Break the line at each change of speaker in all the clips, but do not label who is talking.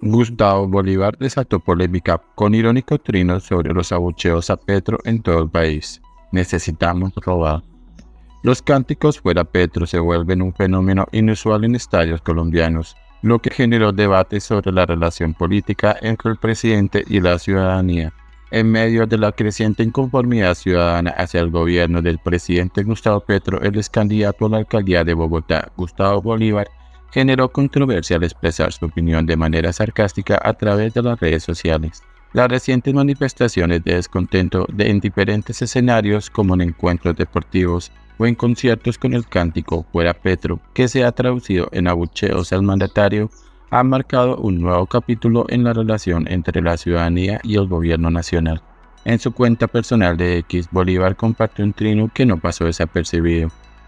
Gustavo Bolívar desató polémica con irónico trino sobre los abucheos a Petro en todo el país. Necesitamos robar. Los cánticos fuera Petro se vuelven un fenómeno inusual en estadios colombianos, lo que generó debates sobre la relación política entre el presidente y la ciudadanía. En medio de la creciente inconformidad ciudadana hacia el gobierno del presidente Gustavo Petro, el ex candidato a la alcaldía de Bogotá, Gustavo Bolívar, generó controversia al expresar su opinión de manera sarcástica a través de las redes sociales. Las recientes manifestaciones de descontento en diferentes escenarios, como en encuentros deportivos o en conciertos con el cántico Fuera Petro, que se ha traducido en abucheos al mandatario, han marcado un nuevo capítulo en la relación entre la ciudadanía y el gobierno nacional. En su cuenta personal de X, Bolívar compartió un trino que no pasó desapercibido.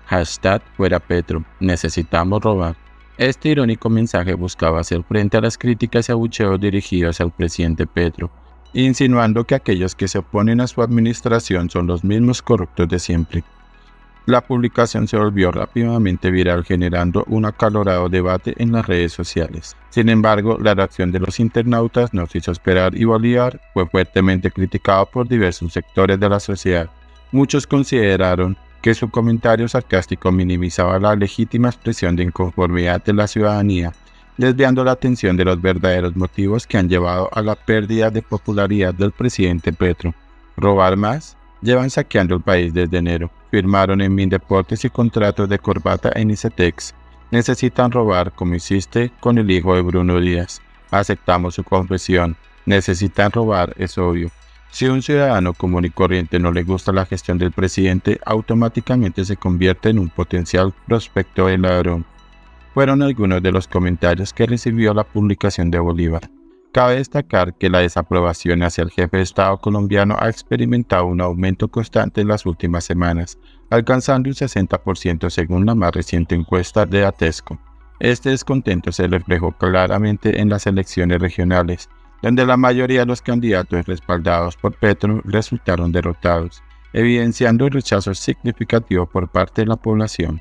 #Fuera Petro, necesitamos robar. Este irónico mensaje buscaba hacer frente a las críticas y abucheos dirigidos al presidente Petro, insinuando que aquellos que se oponen a su administración son los mismos corruptos de siempre. La publicación se volvió rápidamente viral, generando un acalorado debate en las redes sociales. Sin embargo, la reacción de los internautas no se hizo esperar y Bolívar fue fuertemente criticado por diversos sectores de la sociedad. Muchos consideraron que su comentario sarcástico minimizaba la legítima expresión de inconformidad de la ciudadanía, desviando la atención de los verdaderos motivos que han llevado a la pérdida de popularidad del presidente Petro. ¿Robar más? Llevan saqueando el país desde enero. Firmaron en Mindeportes y contratos de corbata en ICETEX. Necesitan robar como hiciste con el hijo de Bruno Díaz. Aceptamos su confesión. Necesitan robar, es obvio. Si un ciudadano común y corriente no le gusta la gestión del presidente, automáticamente se convierte en un potencial prospecto de ladrón. Fueron algunos de los comentarios que recibió la publicación de Bolívar. Cabe destacar que la desaprobación hacia el jefe de Estado colombiano ha experimentado un aumento constante en las últimas semanas, alcanzando un 60% según la más reciente encuesta de Atesco. Este descontento se reflejó claramente en las elecciones regionales, donde la mayoría de los candidatos respaldados por Petro resultaron derrotados, evidenciando el rechazo significativo por parte de la población.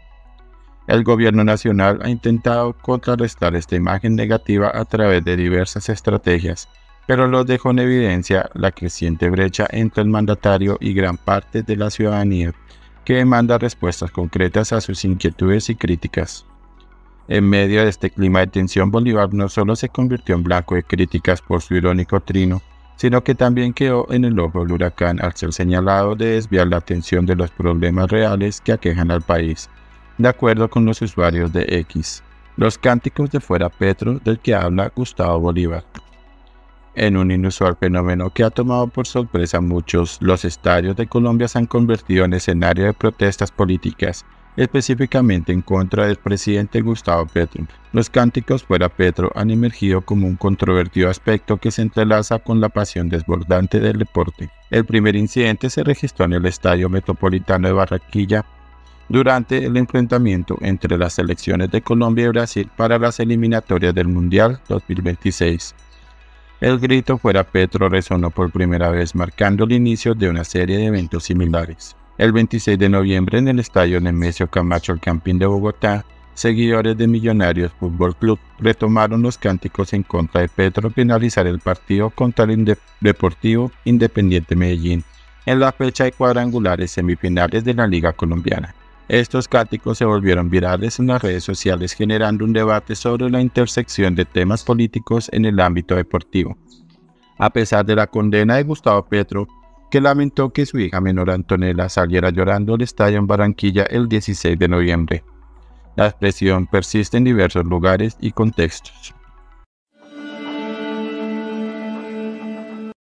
El gobierno nacional ha intentado contrarrestar esta imagen negativa a través de diversas estrategias, pero lo dejó en evidencia la creciente brecha entre el mandatario y gran parte de la ciudadanía, que demanda respuestas concretas a sus inquietudes y críticas. En medio de este clima de tensión, Bolívar no solo se convirtió en blanco de críticas por su irónico trino, sino que también quedó en el ojo del huracán al ser señalado de desviar la atención de los problemas reales que aquejan al país. De acuerdo con los usuarios de X, los cánticos de Fuera Petro del que habla Gustavo Bolívar. En un inusual fenómeno que ha tomado por sorpresa a muchos, los estadios de Colombia se han convertido en escenario de protestas políticas, específicamente en contra del presidente Gustavo Petro. Los cánticos Fuera Petro han emergido como un controvertido aspecto que se entrelaza con la pasión desbordante del deporte. El primer incidente se registró en el Estadio Metropolitano de Barranquilla, durante el enfrentamiento entre las selecciones de Colombia y Brasil para las eliminatorias del Mundial 2026. El grito Fuera Petro resonó por primera vez, marcando el inicio de una serie de eventos similares. El 26 de noviembre, en el estadio Nemesio Camacho, el Campín de Bogotá, seguidores de Millonarios Fútbol Club retomaron los cánticos en contra de Petro al finalizar el partido contra el Deportivo Independiente Medellín, en la fecha de cuadrangulares semifinales de la Liga Colombiana. Estos cánticos se volvieron virales en las redes sociales, generando un debate sobre la intersección de temas políticos en el ámbito deportivo. A pesar de la condena de Gustavo Petro, que lamentó que su hija menor Antonella saliera llorando del estadio en Barranquilla el 16 de noviembre. La expresión persiste en diversos lugares y contextos.